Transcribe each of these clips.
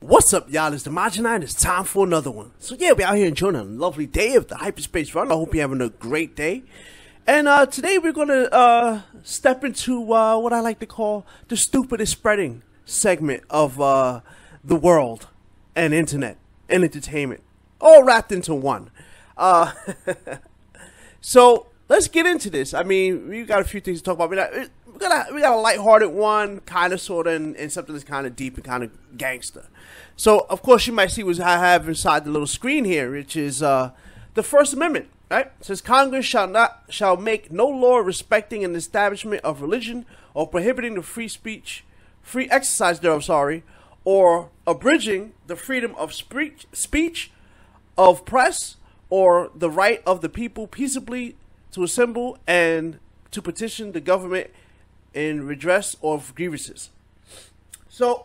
What's up, y'all? It's the Majinine, and it's time for another one. So yeah, we're out here enjoying a lovely day of the hyperspace run. I hope you're having a great day. And today we're gonna step into what I like to call the stupidest spreading segment of the world and internet and entertainment, all wrapped into one. So let's get into this. I mean, we got a few things to talk about. We got a lighthearted one, kind of, sort of, and something that's kind of deep and kind of gangster. So, of course, you might see what I have inside the little screen here, which is the First Amendment. Right? It says Congress shall make no law respecting an establishment of religion or prohibiting the free exercise thereof, or abridging the freedom of speech, of press, or the right of the people peaceably to assemble and to petition the government in redress of grievances. So,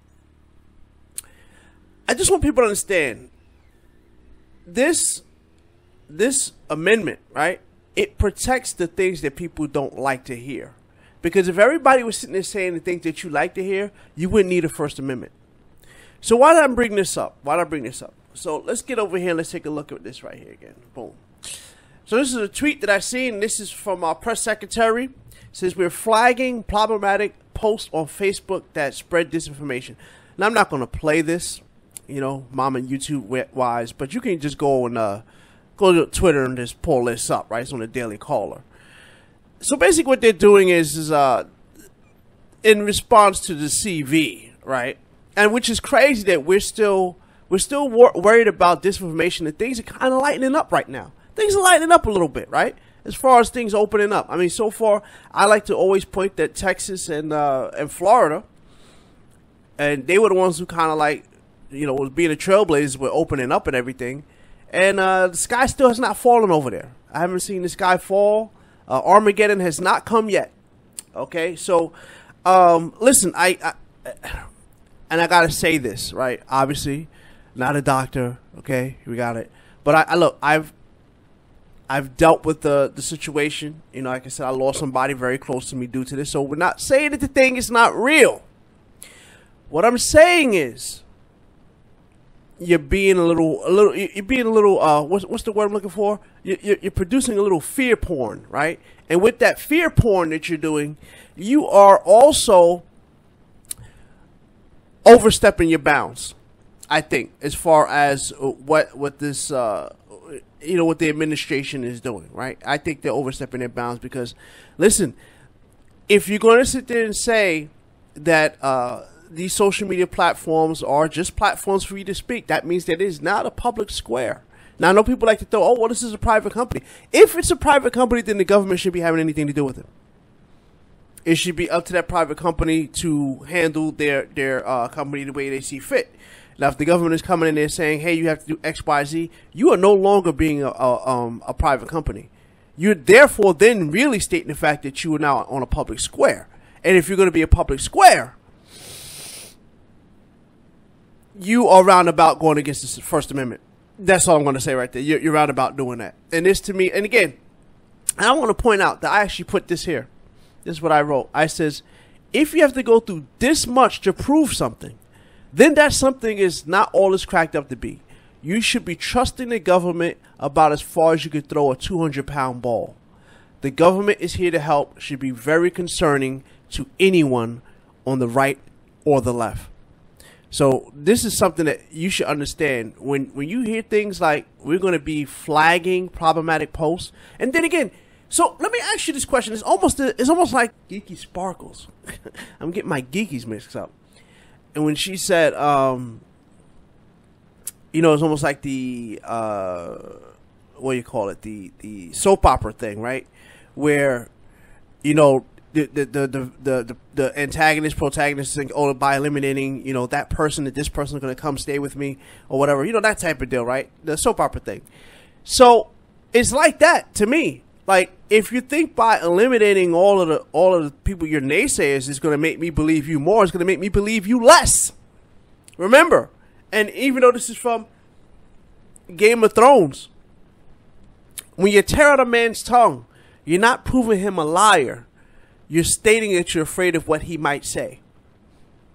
I just want people to understand this amendment, right? It protects the things that people don't like to hear. Because if everybody was sitting there saying the things that you like to hear, you wouldn't need a First Amendment. So why did I bring this up? So let's get over here and let's take a look at this right here again. Boom. So this is a tweet that I seen. This is from our press secretary. It says we're flagging problematic posts on Facebook that spread disinformation. Now I'm not going to play this, you know, mom and YouTube wise, but you can just go and go to Twitter and just pull this up, right? It's on the Daily Caller. So basically what they're doing is in response to the CV, right? And which is crazy that we're still worried about disinformation, and things are kind of lightening up right now. Things are lightening up a little bit, right? As far as things opening up. I mean, so far, I like to always point that Texas and Florida, and they were the ones who kind of like, you know, was being the trailblazers with opening up and everything. And the sky still has not fallen over there. I haven't seen the sky fall. Armageddon has not come yet. Okay, so listen, I gotta say this, right? Obviously, not a doctor. Okay, we got it. But look, I've dealt with the situation. You know, like I said, I lost somebody very close to me due to this. So we're not saying that the thing is not real. What I'm saying is, you're being a little, what's the word I'm looking for? You're producing a little fear porn, right? And with that fear porn that you're doing, you are also overstepping your bounds, I think, as far as what this, you know, what the administration is doing, right? I think they're overstepping their bounds because, listen, if you're going to sit there and say that, these social media platforms are just platforms for you to speak, that means that it is not a public square. Now, I know people like to throw, oh, well, this is a private company. If it's a private company, then the government should be having anything to do with it. It should be up to that private company to handle their company the way they see fit. Now, if the government is coming in there saying, hey, you have to do X, Y, Z, you are no longer being a private company. You're therefore then really stating the fact that you are now on a public square. And if you're going to be a public square, you are roundabout going against the First Amendment. That's all I'm going to say right there. You're roundabout doing that. And this to me, and again, I want to point out that I actually put this here. This is what I wrote. I says, if you have to go through this much to prove something, then that something is not all it's cracked up to be. You should be trusting the government about as far as you could throw a 200-pound ball. The government is here to help. Should be very concerning to anyone on the right or the left. So this is something that you should understand when you hear things like we're going to be flagging problematic posts. And then again, so let me ask you this question. It's almost like Geeky Sparkles. I'm getting my geekies mixed up. And when she said, you know, it's almost like the what do you call it? The soap opera thing, right? Where, you know, the antagonist, protagonist think, oh, by eliminating, you know, that person, that this person is going to come stay with me or whatever, you know, that type of deal, right? The soap opera thing. So it's like that to me. Like, if you think by eliminating all of the people your naysayers is going to make me believe you more, it's going to make me believe you less. Remember, and even though this is from Game of Thrones, when you tear out a man's tongue, you're not proving him a liar. You're stating that you're afraid of what he might say.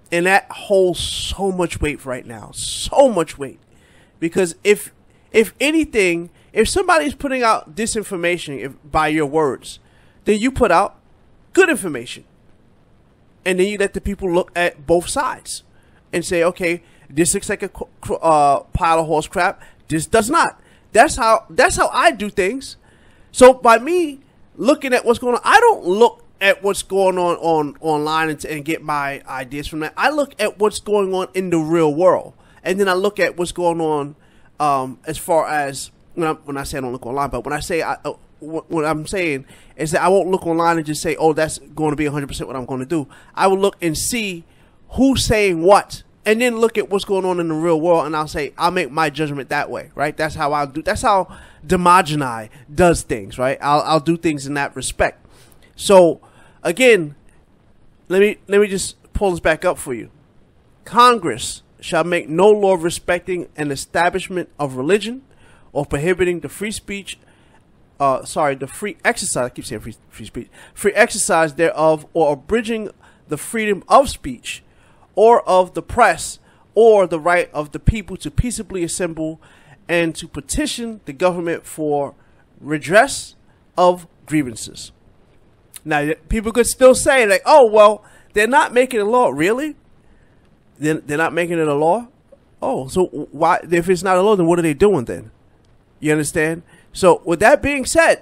And that holds so much weight right now. So much weight. Because if anything, if somebody's putting out disinformation by your words, then you put out good information. And then you let the people look at both sides and say, okay, this looks like a pile of horse crap. This does not. That's how I do things. So by me looking at what's going on, I don't look at what's going on online and get my ideas from that. I look at what's going on in the real world, and then I look at what's going on as far as when I say I don't look online, but when I say what I'm saying is that I won't look online and just say, oh, that's going to be 100% what I'm going to do. I will look and see who's saying what, and then look at what's going on in the real world, and I'll make my judgment that way, right? That's how I'll do. That's how Demogeny does things, right? I'll do things in that respect. So again, let me just pull this back up for you. Congress shall make no law respecting an establishment of religion or prohibiting the free speech. The free exercise. I keep saying free speech. Free exercise thereof, or abridging the freedom of speech, or of the press, or the right of the people to peaceably assemble and to petition the government for redress of grievances. Now, people could still say, like, oh, well, they're not making a law. Really? They're not making it a law? Oh, so why? If it's not a law, then what are they doing then? You understand? So with that being said,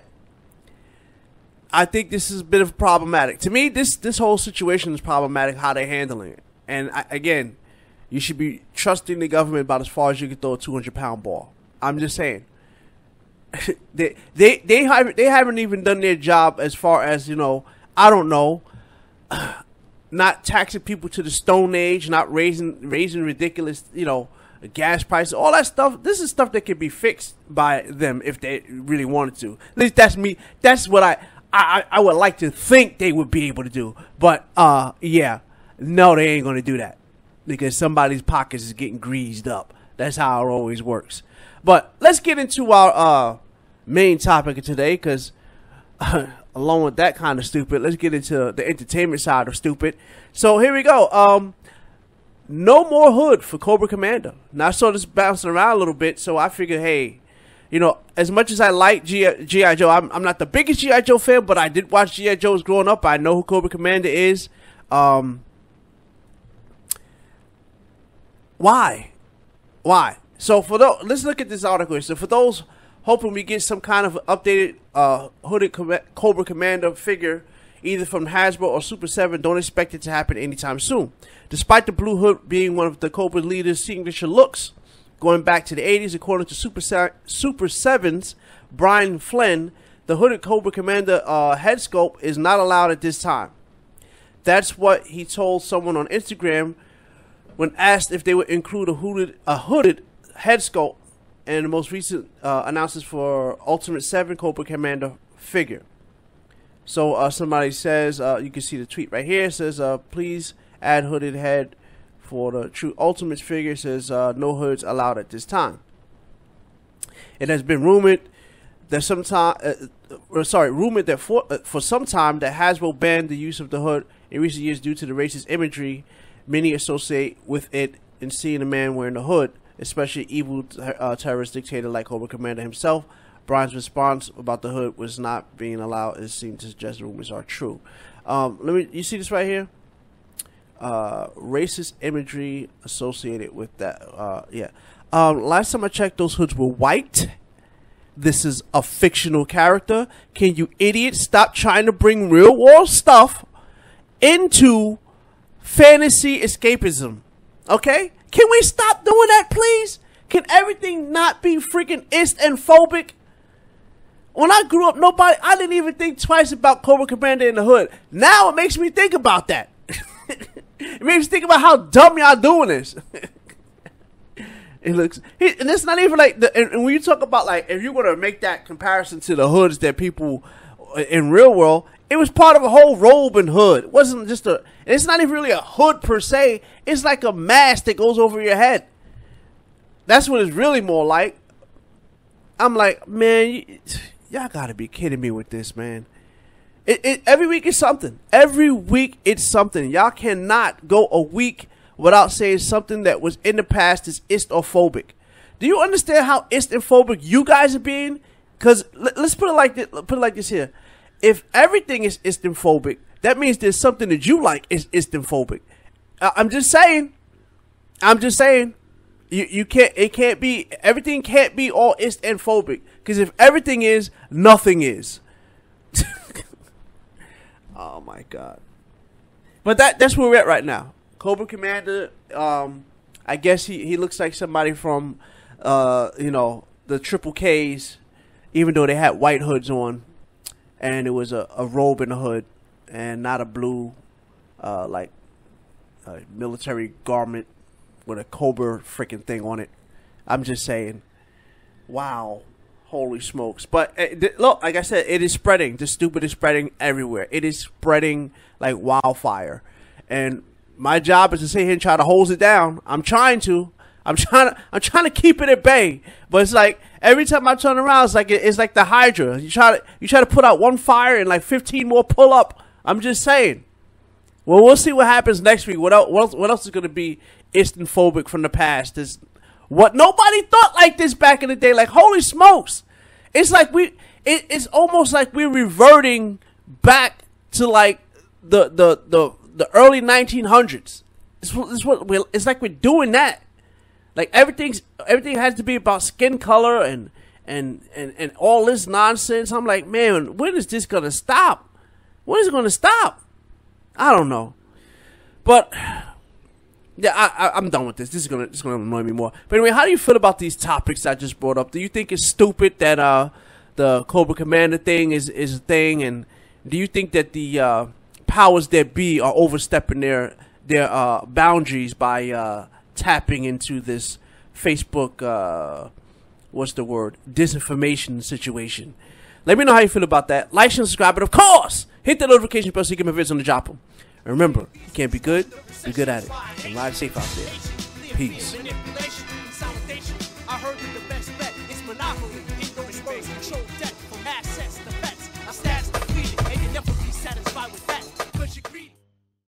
I think this is a bit of problematic. To me, this whole situation is problematic, how they're handling it. And again, you should be trusting the government about as far as you can throw a 200-pound ball. I'm just saying. they haven't even done their job as far as, I don't know, not taxing people to the Stone Age, not raising ridiculous, gas prices, all that stuff. This is stuff that can be fixed by them if they really wanted to. At least that's me. That's what I would like to think they would be able to do. But yeah, no, they ain't gonna do that because somebody's pockets is getting greased up. That's how it always works. But let's get into our main topic of today, because along with that kind of stupid, let's get into the entertainment side of stupid. So here we go. No more hood for Cobra Commander. Now I saw this bouncing around a little bit, so I figured, hey, as much as I like G.I. Joe, I'm not the biggest G.I. Joe fan, but I did watch G.I. Joe's growing up. I know who Cobra Commander is. Why? So let's look at this article. So for those hoping we get some kind of updated hooded Cobra Commander figure, either from Hasbro or Super 7, don't expect it to happen anytime soon. Despite the blue hood being one of the Cobra leader's signature looks, going back to the 80s, according to Super 7's Brian Flynn, the hooded Cobra Commander head sculpt is not allowed at this time. That's what he told someone on Instagram when asked if they would include a hooded head sculpt in the most recent announcements for Ultimate 7 Cobra Commander figure. So somebody says, you can see the tweet right here, it says, please add hooded head for the true Ultimate figure. It says, no hoods allowed at this time. It has been rumored that for some time that Hasbro banned the use of the hood in recent years due to the racist imagery many associate with it in seeing a man wearing a hood, especially evil terrorist dictator like Cobra Commander himself. Brian's response about the hood was not being allowed is seen to suggest rumors are true. You see this right here? Racist imagery associated with that. Last time I checked, those hoods were white. This is a fictional character. Can you idiots stop trying to bring real world stuff into fantasy escapism? Okay? Can we stop doing that, please? Can everything not be freaking ist and phobic? When I grew up, I didn't even think twice about Cobra Commander in the hood. Now it makes me think about that. It makes me think about how dumb y'all doing this. It looks, and it's not even like and when you talk about, like, if you're gonna make that comparison to the hoods that people in real world, it was part of a whole robe and hood. It wasn't just it's not even really a hood per se. It's like a mask that goes over your head. That's what it's really more like. I'm like, man, y'all gotta be kidding me with this, man. Every week is something. Every week it's something. Y'all cannot go a week without saying something that was in the past is istophobic. Do you understand how istophobic you guys are being? Because let's put it like this. Put it like this here. If everything is istophobic, that means there's something that you like is istophobic. I'm just saying. I'm just saying. You can't. It can't be. Everything can't be all istophobic. Because if everything is, nothing is. Oh my God. But that's where we're at right now. Cobra Commander. I guess he looks like somebody from you know, the Triple Ks, even though they had white hoods on, and it was a robe in the hood, and not a blue, like military garment with a Cobra freaking thing on it. I'm just saying, wow, holy smokes! But look, like I said, it is spreading. The stupid is spreading everywhere. It is spreading like wildfire, and my job is to sit here and try to hose it down. I'm trying to keep it at bay, but it's like every time I turn around, it's like the Hydra. You try to put out one fire and like 15 more pull up. I'm just saying. Well, we'll see what happens next week. What else is going to be istophobic from the past? Is what nobody thought like this back in the day. Like, holy smokes! It's like it's almost like we're reverting back to like the early 1900s. It's like we're doing that. Like everything has to be about skin color and all this nonsense. I'm like, man, when is this gonna stop? When is it gonna stop? I don't know. But yeah, I'm done with this. This is gonna annoy me more. But anyway, how do you feel about these topics I just brought up? Do you think it's stupid that the Cobra Commander thing is a thing, and do you think that the powers that be are overstepping their boundaries by tapping into this Facebook what's the word, disinformation situation? Let me know how you feel about that. Like, and subscribe, and of course, hit the notification bell so you get my videos on the drop them. And remember, you can't be good, be good at it. And ride safe out there. Peace. I heard that the best bet is monopoly. Control debt from assets.